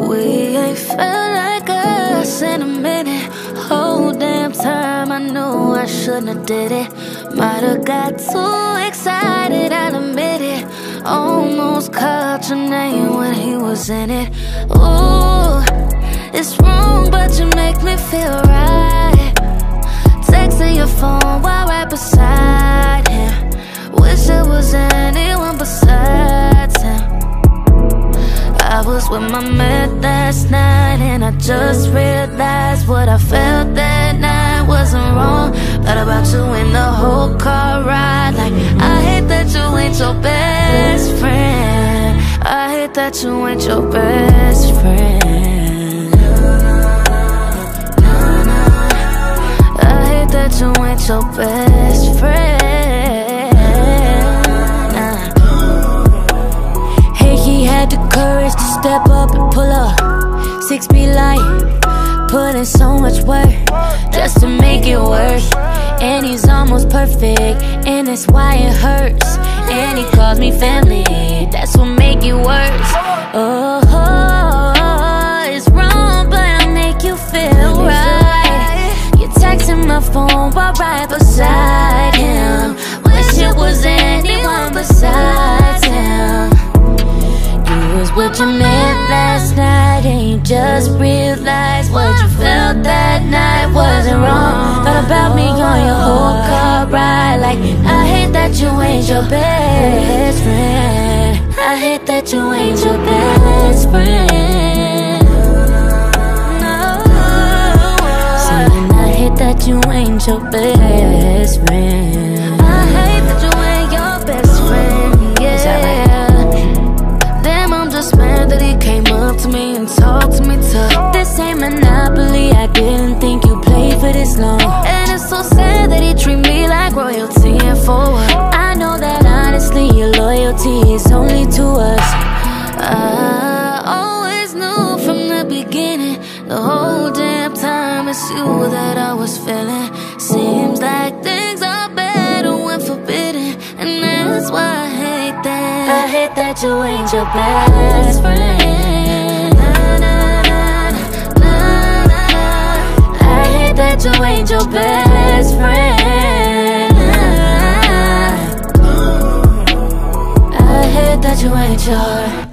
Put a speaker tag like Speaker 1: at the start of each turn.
Speaker 1: We ain't felt like us in a minute. Whole damn time I knew I shouldn't have did it. Might've got too excited, I'll admit it. Almost called your name when he was in it. Ooh, it's wrong, but you make me feel right. Texting your phone while right beside him. Wish it was anyone besides him. I was with my man last night, and I just realized what I felt that night wasn't wrong. Thought about you in the whole car ride. Like, I hate that you ain't your best friend. I hate that you ain't your best friend. I hate that you ain't your best friend. He had the courage to step up and pull up. 6 feet light, put in so much work just to make it work. And he's almost perfect, and that's why it hurts. And he calls me family, that's what make it worse. Oh, it's wrong, but I'll make you feel right. You're texting my phone while right beside him. Wish it was anyone besides him. You was with your man last night, and you just realized what you felt that night wasn't wrong. Thought about me on your whole car ride. Like, I hate that you ain't your best friend. I hate that you ain't your best friend. No, saying I hate that you ain't your best friend. I hate that you ain't your best friend, yeah. Just mad that he came up to me and talked to me tough. This ain't Monopoly, I didn't think you played for this long. And it's so sad that he treat me like royalty, and for what? I know that honestly your loyalty is only to us. I always knew from the beginning, the whole damn time it's you that I was feeling. Seems like things are better when forbidden, and that's why I hate that. I hate that you ain't your best friend. Nah, nah, nah, nah, nah, nah. I hate that you ain't your best friend. Nah. I hate that you ain't your